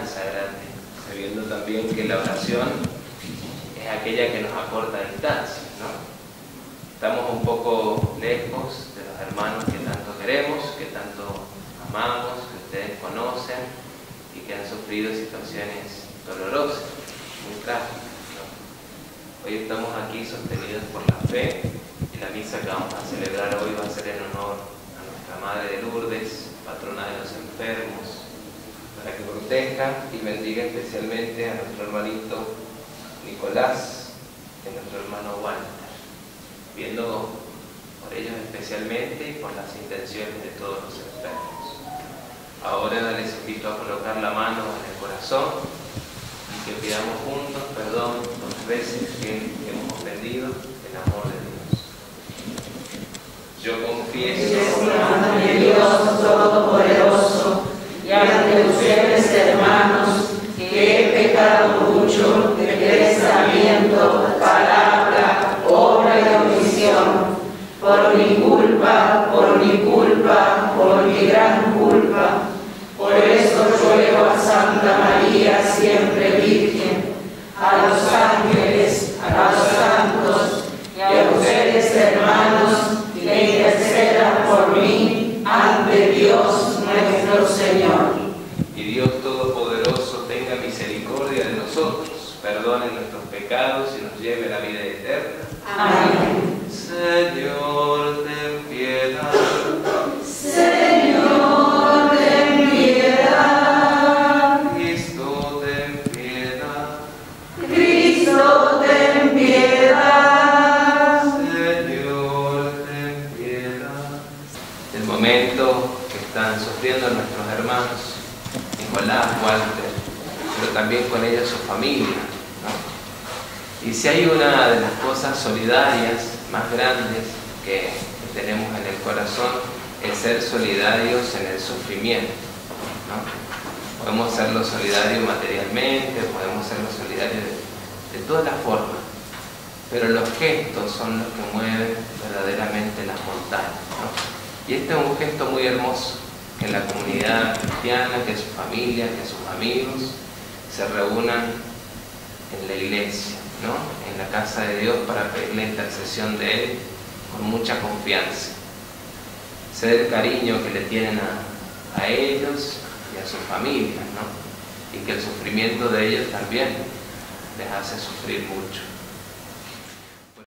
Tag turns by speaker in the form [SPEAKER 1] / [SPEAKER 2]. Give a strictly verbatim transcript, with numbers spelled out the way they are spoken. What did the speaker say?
[SPEAKER 1] grande, sabiendo también que la oración es aquella que nos acorta distancia, ¿no? Estamos un poco lejos de los hermanos que tanto queremos, que tanto amamos, que ustedes conocen y que han sufrido situaciones dolorosas, muy trágicas, ¿no? Hoy estamos aquí sostenidos por la fe y la misa que vamos a celebrar hoy va a ser en honor a nuestra Madre de Lourdes, patrona de los enfermos, para que proteja y bendiga especialmente a nuestro hermanito Nicolás y a nuestro hermano Walter, viendo por ellos especialmente y por las intenciones de todos los enfermos. Ahora les invito a colocar la mano en el corazón y que pidamos juntos perdón por las veces que hemos ofendido el amor de Dios. Yo confieso
[SPEAKER 2] ante Dios Todopoderoso y ante ustedes, hermanos, que he pecado mucho de pensamiento, palabra, obra y omisión, por mi culpa, por mi culpa, por mi gran culpa. Por eso ruego a Santa María, siempre Virgen, a los ángeles, a los santos y a ustedes, hermanos, que intercedan por mí ante Dios nuestro Señor.
[SPEAKER 1] Y Dios Todopoderoso tenga misericordia de nosotros, perdone nuestros pecados y nos lleve a la vida eterna.
[SPEAKER 2] Amén.
[SPEAKER 1] Señor, ten piedad.
[SPEAKER 2] Señor, ten piedad.
[SPEAKER 1] Cristo, ten piedad.
[SPEAKER 2] Cristo, ten piedad.
[SPEAKER 1] Señor, ten piedad. El momento que están sufriendo nuestros hermanos Nicolás, Walter, pero también con ellos su familia, ¿no? Y si hay una de las cosas solidarias más grandes que tenemos en el corazón, es ser solidarios en el sufrimiento, ¿no? Podemos serlo solidarios materialmente, podemos serlo solidarios de, de todas las formas, pero los gestos son los que mueven verdaderamente las montañas, ¿no? Y este es un gesto muy hermoso, que la comunidad cristiana, que su familia, que sus amigos se reúnan en la iglesia, ¿no? En la casa de Dios, para pedir la intercesión de Él con mucha confianza. Sé el cariño que le tienen a, a ellos y a sus familias, ¿no? Y que el sufrimiento de ellos también les hace sufrir mucho.